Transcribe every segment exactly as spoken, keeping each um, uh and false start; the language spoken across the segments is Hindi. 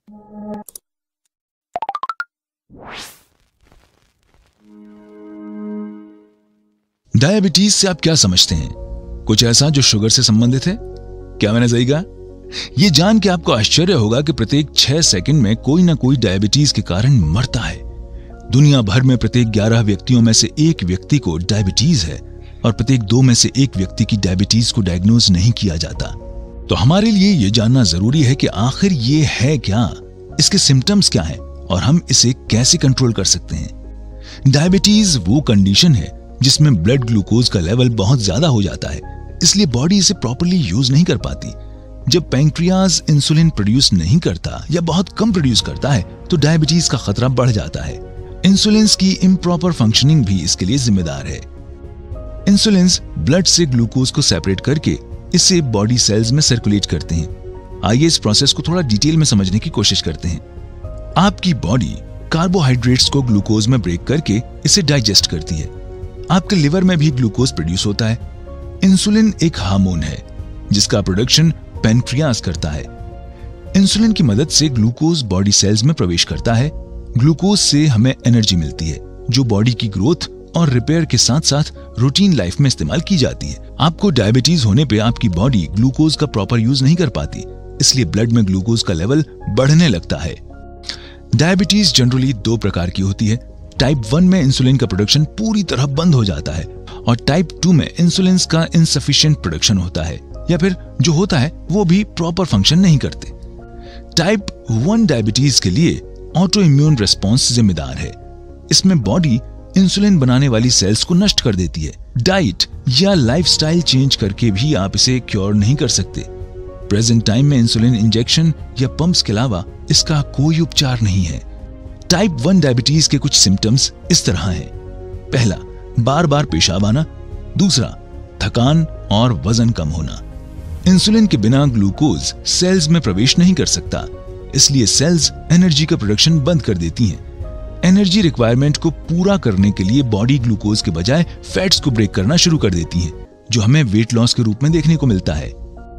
डायबिटीज से आप क्या समझते हैं? कुछ ऐसा जो शुगर से संबंधित है? क्या मैंने सही कहा? यह जान के आपको आश्चर्य होगा कि प्रत्येक छह सेकंड में कोई ना कोई डायबिटीज के कारण मरता है। दुनिया भर में प्रत्येक ग्यारह व्यक्तियों में से एक व्यक्ति को डायबिटीज है और प्रत्येक दो में से एक व्यक्ति की डायबिटीज को डायग्नोज नहीं किया जाता। तो हमारे लिए यह जानना जरूरी है कि आखिर ये है क्या, इसके सिम्टम्स क्या हैं और हम इसे कैसे कंट्रोल कर सकते हैं। डायबिटीज वो कंडीशन है जिसमें ब्लड ग्लूकोज का लेवल बहुत ज्यादा हो जाता है, इसलिए बॉडी इसे प्रॉपर्ली यूज नहीं कर पाती। जब पैंक्रियाज इंसुलिन प्रोड्यूस नहीं करता या बहुत कम प्रोड्यूस करता है तो डायबिटीज का खतरा बढ़ जाता है। इंसुलिन की इम्प्रॉपर फंक्शनिंग भी इसके लिए जिम्मेदार है। इंसुलिन ब्लड से ग्लूकोज को सेपरेट करके इसे बॉडी सेल्स में सर्कुलेट करते हैं। आइए इस प्रोसेस को थोड़ा डिटेल में समझने की कोशिश करते हैं। आपकी बॉडी कार्बोहाइड्रेट्स को ग्लूकोज में ब्रेक करके इसे डाइजेस्ट करती है। आपके लिवर में भी ग्लूकोज प्रोड्यूस होता है। इंसुलिन एक हार्मोन है जिसका प्रोडक्शन पैनक्रियाज करता है। इंसुलिन की मदद से ग्लूकोज बॉडी सेल्स में प्रवेश करता है। ग्लूकोज से हमें एनर्जी मिलती है जो बॉडी की ग्रोथ और रिपेयर के साथ साथ रूटीन लाइफ में इस्तेमाल की जाती है। आपको डायबिटीज होने पे आपकी बॉडी ग्लूकोज का प्रॉपर यूज नहीं कर पाती, इसलिए ब्लड में ग्लूकोज का लेवल बढ़ने लगता है। डायबिटीज जनरली दो प्रकार की होती है। टाइप वन में इंसुलिन का प्रोडक्शन पूरी तरह बंद हो जाता है और टाइप टू में इंसुलिन का इनसफिशिएंट प्रोडक्शन होता है या फिर जो होता है वो भी प्रॉपर फंक्शन नहीं करते। टाइप वन डायबिटीज के लिए ऑटो इम्यून रिस्पॉन्स जिम्मेदार है। इसमें बॉडी इंसुलिन बनाने वाली सेल्स को नष्ट कर देती है। डाइट या लाइफस्टाइल चेंज करके भी आप इसे क्योर नहीं कर सकते। प्रेजेंट टाइम में इंसुलिन इंजेक्शन या पंप्स के अलावा इसका कोई उपचार नहीं है। टाइप वन डायबिटीज के कुछ सिम्टम्स इस तरह हैं। पहला, बार बार पेशाब आना। दूसरा, थकान और वजन कम होना। इंसुलिन के बिना ग्लूकोज सेल्स में प्रवेश नहीं कर सकता, इसलिए सेल्स एनर्जी का प्रोडक्शन बंद कर देती हैं। एनर्जी रिक्वायरमेंट को पूरा करने के लिए बॉडी ग्लूकोज के बजाय फैट्स को ब्रेक करना शुरू कर देती है, जो हमें वेट लॉस के रूप में देखने को मिलता है।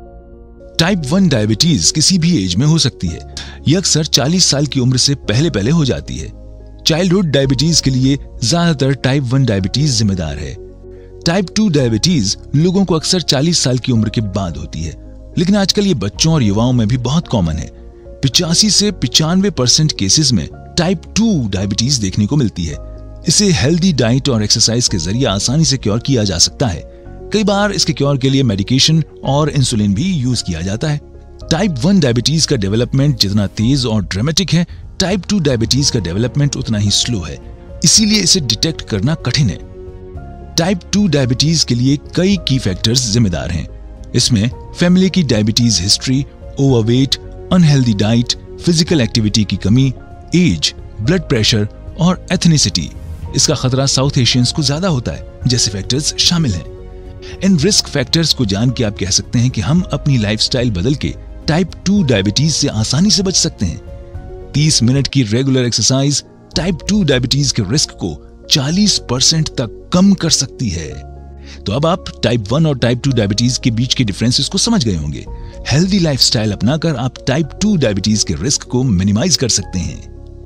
टाइप वन डायबिटीज किसी भी एज में हो सकती है। यह अक्सर चालीस साल की उम्र से पहले पहले हो जाती है। चाइल्डहुड डायबिटीज के लिए ज्यादातर टाइप वन डायबिटीज जिम्मेदार है। टाइप टू डायबिटीज लोगों को अक्सर चालीस साल की उम्र के बाद होती है, लेकिन आजकल ये बच्चों और युवाओं में भी बहुत कॉमन है। पिचासी से पिचानवे परसेंट केसेस में टाइप टू डायबिटीज देखने को मिलती है। इसे हेल्दी डाइट और एक्सरसाइज के जरिए आसानी से क्योर किया जा सकता है। कई बार इसके क्योर के लिए मेडिकेशन और इंसुलिन भी यूज किया जाता है। टाइप वन डायबिटीज का डेवलपमेंट जितना तेज और ड्रामेटिक है, टाइप टू डायबिटीज का डेवलपमेंट उतना ही स्लो है, इसीलिए इसे डिटेक्ट करना कठिन है। टाइप टू डायबिटीज के लिए कई की फैक्टर्स जिम्मेदार हैं। इसमें फैमिली की diabetes history, overweight, unhealthy diet, physical activity की कमी, एज, ब्लड प्रेशर और एथनिसिटी, इसका खतरा साउथ एशियंस को ज्यादा होता है, जैसे फैक्टर्स शामिल हैं। इन रिस्क फैक्टर्स को जान के आप कह सकते हैं कि हम अपनी लाइफस्टाइल बदल के टाइप टू डायबिटीज से आसानी से बच सकते हैं। तीस मिनट की regular exercise type two diabetes के रिस्क को चालीस परसेंट तक कम कर सकती है। तो अब आप टाइप वन और टाइप टू डायबिटीज के बीच के डिफरेंसेस को समझ गए होंगे। हेल्दी लाइफस्टाइल अपनाकर आप टाइप टू डायबिटीज के रिस्क को मिनिमाइज कर सकते हैं।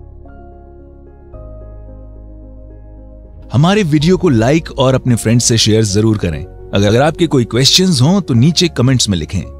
हमारे वीडियो को लाइक और अपने फ्रेंड्स से शेयर जरूर करें। अगर आपके कोई क्वेश्चंस हों तो नीचे कमेंट्स में लिखें।